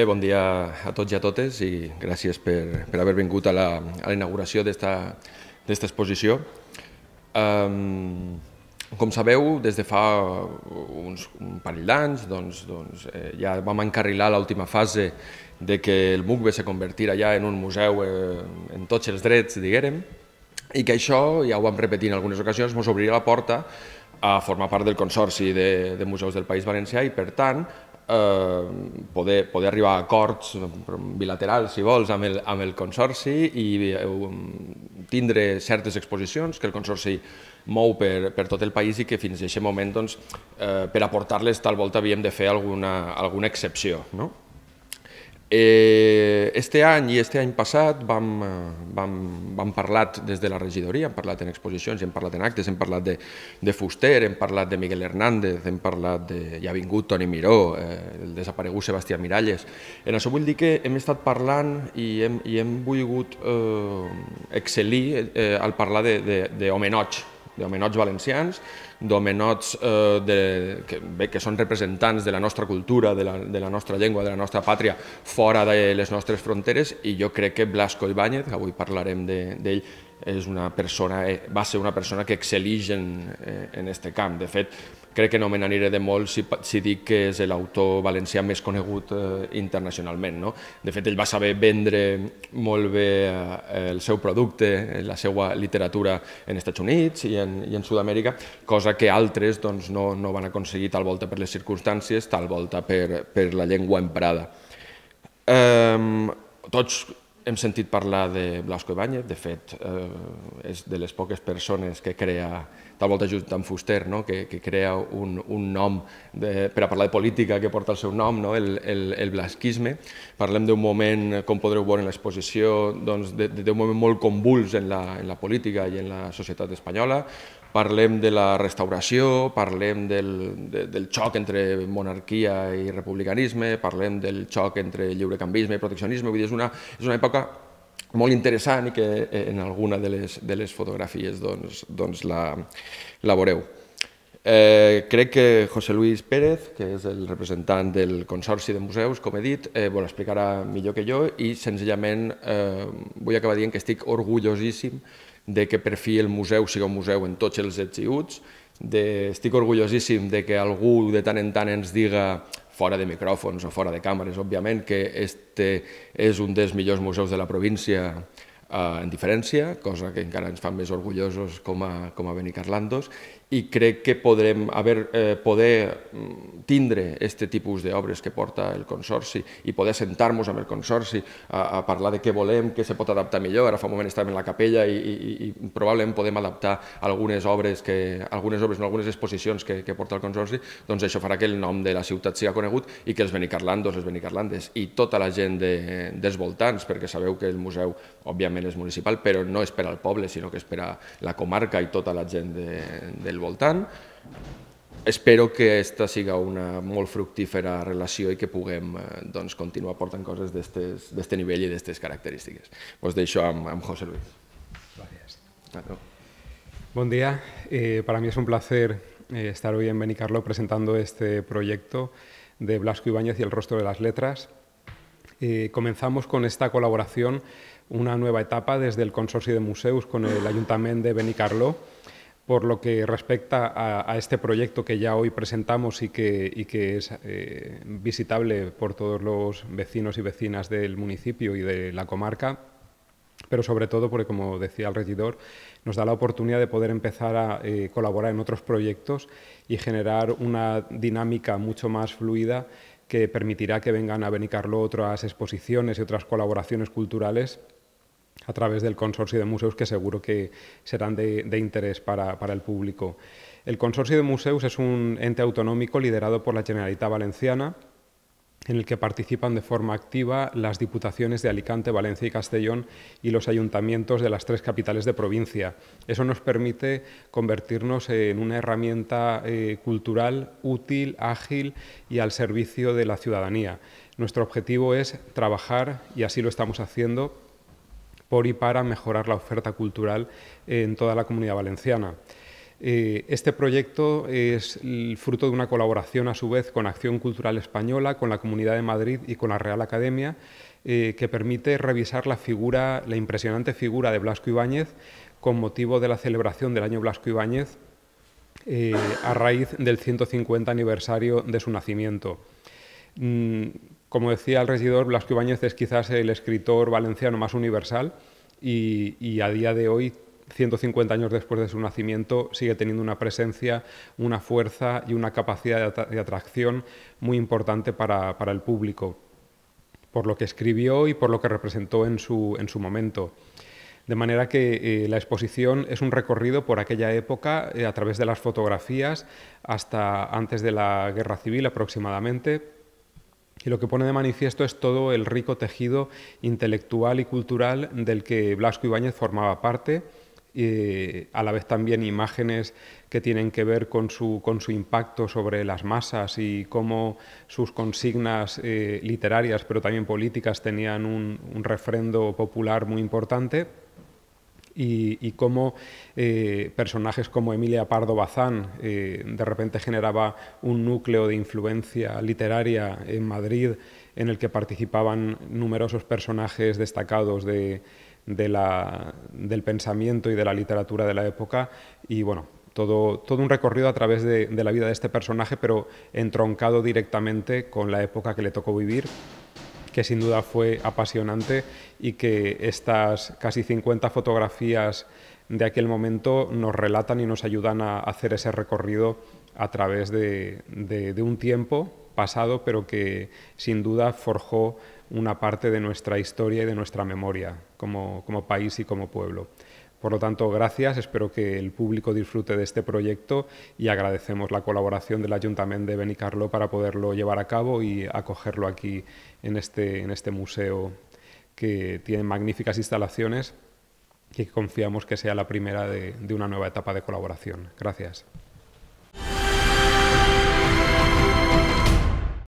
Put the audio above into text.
Bon dia a tots i a totes i gràcies per haver vingut a la inauguració d'esta exposició. Com sabeu, des de fa un parell d'anys ja vam encarrilar l'última fase de que el MUCBE se convertirà ja en un museu en tots els drets, diguérem, i que això, ja ho vam repetir en algunes ocasions, ens obriria la porta a formar part del Consorci de Museus del País Valencià i, per tant, poder arribar a acords bilaterals, si vols, amb el Consorci i tindre certes exposicions que el Consorci mou per tot el país i que fins a aquest moment, per aportar-les, tal volta havíem de fer alguna excepció. Este any i este any passat vam parlar des de la regidoria, hem parlat en exposicions, hem parlat en actes, hem parlat de Fuster, hem parlat de Miguel Hernández, hem parlat de... ja ha vingut Toni Miró, el desaparegut Sebastià Miralles. En això vull dir que hem estat parlant i hem volgut excel·lir al parlar d'homenots valencians, d'homenots que són representants de la nostra cultura, de la nostra llengua, de la nostra pàtria, fora de les nostres fronteres, i jo crec que Blasco Ibáñez, que avui parlarem d'ell, va ser una persona que excel·lix en aquest camp. De fet, crec que no me n'aniré de molt si dic que és l'autor valencià més conegut internacionalment. De fet, ell va saber vendre molt bé el seu producte, la seva literatura en Estats Units i en Sud-amèrica, cosa que altres no van aconseguir, tal volta per les circumstàncies, tal volta per la llengua emprada. Tots hem sentit parlar de Blasco Ibáñez, de fet, és de les poques persones que crea, tal volta just amb Fuster, que crea un nom per a parlar de política que porta el seu nom, el blasquisme. Parlem d'un moment, com podreu veure en l'exposició, d'un moment molt convuls en la política i en la societat espanyola. Parlem de la restauració, parlem del xoc entre monarquia i republicanisme, parlem del xoc entre lliurecanvisme i proteccionisme. Vull dir, és una època molt interessant i que en alguna de les fotografies la veureu. Crec que José Luis Pérez, que és el representant del Consorci de Museus, com he dit, ho explicarà millor que jo i senzillament vull acabar dient que estic orgullosíssim de que per fi el museu sigui un museu en tots els ets i uts. Estic orgullosíssim de que algú de tant en tant ens diga, fora de micròfons o fora de càmeres, òbviament, que este és un dels millors museus de la província en diferència, cosa que encara ens fa més orgullosos com a benicarlandos, i crec que poder tindre aquest tipus d'obres que porta el Consorci i poder sentar-nos amb el Consorci a parlar de què volem, què se pot adaptar millor. Ara fa un moment estàvem en la capella i probablement podem adaptar algunes obres, algunes exposicions que porta el Consorci, doncs això farà que el nom de la ciutat sigui conegut i que els benicarlandos, les benicarlandes i tota la gent dels voltants, perquè sabeu que el museu, òbviament, és municipal, però no és per al poble, sinó que és per a la comarca i tota la gent del voltant. Espero que aquesta siga una molt fructífera relació i que puguem continuar portant coses d'aquest nivell i d'aquestes característiques. Us deixo amb José Luis. Gracias. Buen día. Para mí es un placer estar hoy en Benicarló presentando este proyecto de Blasco Ibáñez y el rostro de las letras. Comenzamos con esta colaboración una nueva etapa desde el Consorci de Museus con el Ayuntamiento de Benicarló, por lo que respecta a este proyecto que ya hoy presentamos y que es visitable por todos los vecinos y vecinas del municipio y de la comarca, pero sobre todo porque, como decía el regidor, nos da la oportunidad de poder empezar a colaborar en otros proyectos y generar una dinámica mucho más fluida que permitirá que vengan a Benicarló otras exposiciones y otras colaboraciones culturales a través del Consorcio de Museus, que seguro que serán de interés para el público. El Consorcio de Museus es un ente autonómico liderado por la Generalitat Valenciana, en el que participan de forma activa las diputaciones de Alicante, Valencia y Castellón y los ayuntamientos de las 3 capitales de provincia. Eso nos permite convertirnos en una herramienta cultural útil, ágil y al servicio de la ciudadanía. Nuestro objetivo es trabajar, y así lo estamos haciendo, por y para mejorar la oferta cultural en toda la Comunidad Valenciana. Este proyecto es el fruto de una colaboración a su vez con Acción Cultural Española, con la Comunidad de Madrid y con la Real Academia, que permite revisar la impresionante figura de Blasco Ibáñez con motivo de la celebración del año Blasco Ibáñez a raíz del 150 aniversario de su nacimiento. Como decía el regidor, Blasco Ibáñez es quizás el escritor valenciano más universal y a día de hoy, 150 años después de su nacimiento, sigue teniendo una presencia, una fuerza y una capacidad de atracción muy importante para el público, por lo que escribió y por lo que representó en su momento. De manera que la exposición es un recorrido por aquella época a través de las fotografías hasta antes de la Guerra Civil aproximadamente, y lo que pone de manifiesto es todo el rico tejido intelectual y cultural del que Blasco Ibáñez formaba parte, a la vez también imágenes que tienen que ver con su impacto sobre las masas y cómo sus consignas literarias, pero también políticas, tenían un refrendo popular muy importante. Y cómo personajes como Emilia Pardo Bazán de repente generaba un núcleo de influencia literaria en Madrid en el que participaban numerosos personajes destacados del pensamiento y de la literatura de la época, y bueno, todo un recorrido a través de la vida de este personaje, pero entroncado directamente con la época que le tocó vivir, que sin duda fue apasionante, y que estas casi 50 fotografías de aquel momento nos relatan y nos ayudan a hacer ese recorrido a través de un tiempo pasado, pero que sin duda forjó una parte de nuestra historia y de nuestra memoria como país y como pueblo. Por lo tanto, gracias, espero que el público disfrute de este proyecto y agradecemos la colaboración del Ayuntamiento de Benicarló para poderlo llevar a cabo y acogerlo aquí en este museo, que tiene magníficas instalaciones y que confiamos que sea la primera de una nueva etapa de colaboración. Gracias.